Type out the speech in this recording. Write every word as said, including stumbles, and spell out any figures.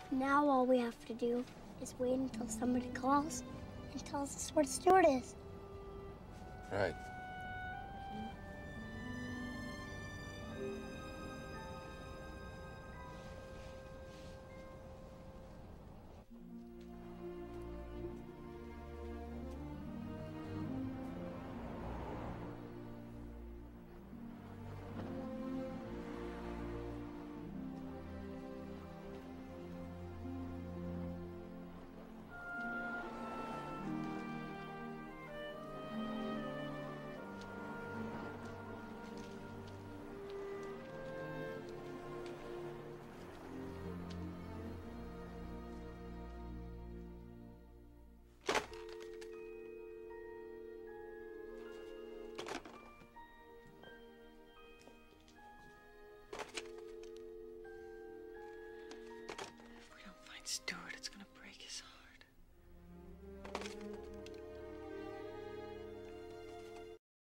Now all we have to do is wait until somebody calls and tells us where the steward is. Right. Stewart, it's gonna